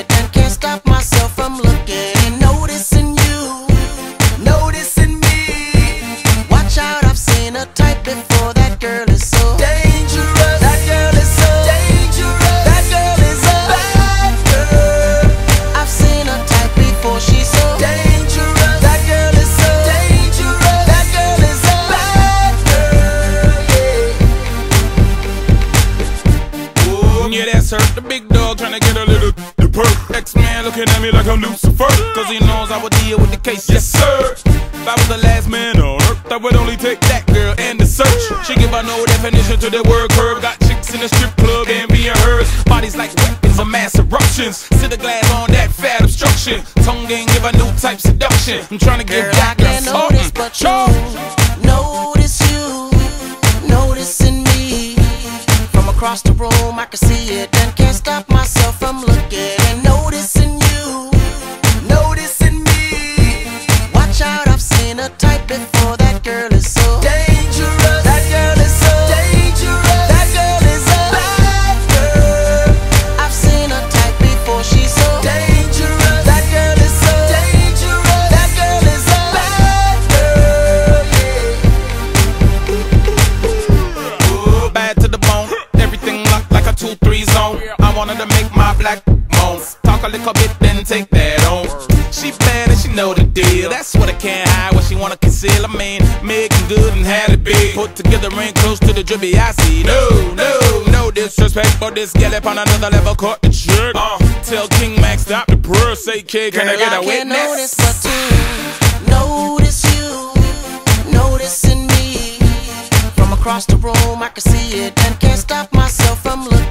it and can't stop myself from looking and noticing you, noticing me. Watch out, I've seen a type before. That girl is so dangerous. That girl is so dangerous. That girl is a bad girl. I've seen a type before. She's so dangerous. That girl is so dangerous. That girl is a bad girl. Yeah, that's her, the big dog tryna get a little perk. X-Man looking at me like I'm Lucifer, cause he knows I would deal with the case, yes sir. If I was the last man on earth, I would only take that girl and the search. She give a no definition to the word curve. Got chicks in the strip club and being hers. Bodies like weapons of mass eruptions. Sit the glass on that fat obstruction. Tongue game give a new type seduction. I'm tryna give Girl, I that girl can't notice but you, notice you, noticing me. From across the room I can see it and can't stop myself from looking and noticing you, noticing me. Watch out, I've seen a type before. That girl is so dangerous. That girl is so dangerous. That girl is a bad girl. I've seen a type before. She's so dangerous. That girl is so dangerous. That girl is a bad girl, yeah. Ooh, bad to the bone. Everything locked like a 2-3 zone. I wanted to make my black moan. Talk a little bit, then take that on. She bad and she know the deal. That's what I can't hide, what she wanna conceal. I mean, making good and had it big. Put together ain't close to the drippy I see. No disrespect, but this gal up on another level caught the jerk. Tell King Max stop the purr. Say kid, can I get a witness? Can't notice but to notice you, noticing me. From across the room I can see it and can't stop myself from looking